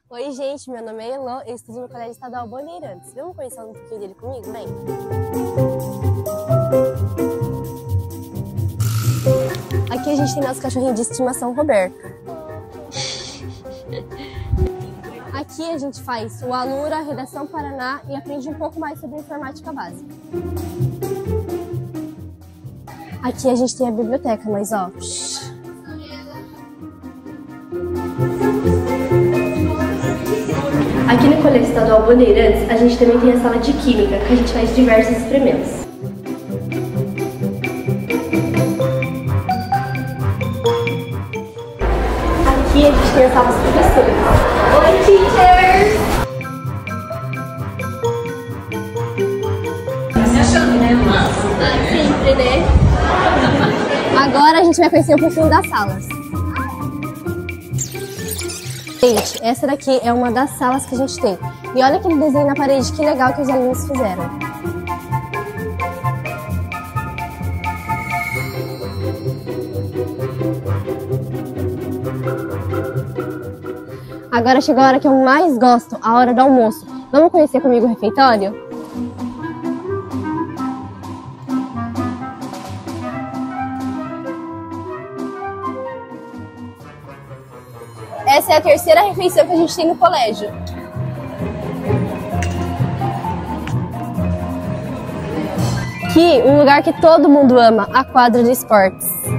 Oi, gente, meu nome é Elô, eu estudo no Colégio Estadual Bandeirantes. Vamos conhecer um pouquinho dele comigo? Vem! Aqui a gente tem nosso cachorrinho de estimação, Roberto. Aqui a gente faz o Alura, Redação Paraná e aprende um pouco mais sobre informática básica. Aqui a gente tem a biblioteca, mas ó... Aqui no Colégio Estadual Bandeirantes, a gente também tem a sala de Química, que a gente faz diversos experimentos. Aqui a gente tem a sala dos professores. Oi, teachers! Tá se achando, né? Sempre, né? Agora a gente vai conhecer um pouquinho das salas. Gente, essa daqui é uma das salas que a gente tem. E olha aquele desenho na parede, que legal que os alunos fizeram. Agora chegou a hora que eu mais gosto, a hora do almoço. Vamos conhecer comigo o refeitório? Essa é a terceira refeição que a gente tem no colégio. Aqui, um lugar que todo mundo ama, a quadra de esportes.